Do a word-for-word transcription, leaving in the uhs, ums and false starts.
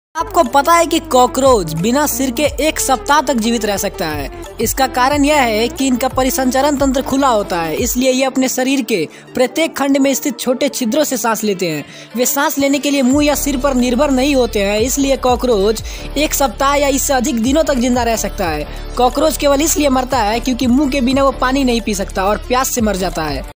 आपको पता है कि कॉकरोच बिना सिर के एक सप्ताह तक जीवित रह सकता है। इसका कारण यह है कि इनका परिसंचरण तंत्र खुला होता है, इसलिए ये अपने शरीर के प्रत्येक खंड में स्थित छोटे छिद्रों से सांस लेते हैं। वे सांस लेने के लिए मुंह या सिर पर निर्भर नहीं होते हैं, इसलिए कॉकरोच एक सप्ताह या इससे अधिक दिनों तक जिंदा रह सकता है। कॉकरोच केवल इसलिए मरता है क्योंकि मुंह के बिना वो पानी नहीं पी सकता और प्यास से मर जाता है।